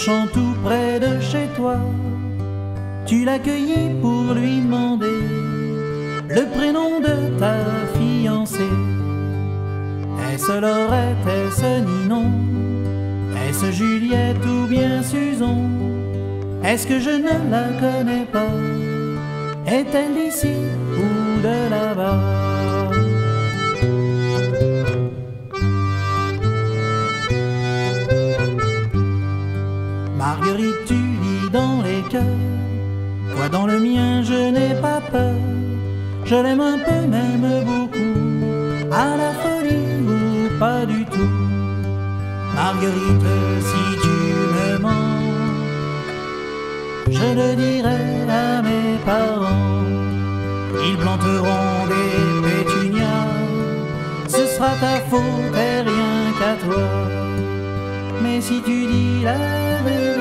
Marchant tout près de chez toi, tu l'as cueilli pour lui demander le prénom de ta fiancée. Est-ce Laurette, est-ce Ninon, est-ce Juliette ou bien Susan? Est-ce que je ne la connais pas? Est-elle d'ici ou de là-bas? Marguerite, tu lis dans les cœurs, toi dans le mien je n'ai pas peur. Je l'aime un peu, même beaucoup, à la folie ou pas du tout. Marguerite, si tu me mens, je le dirai à mes parents. Ils planteront des pétunias, ce sera ta faute et rien qu'à toi. Mais si tu dis la vérité,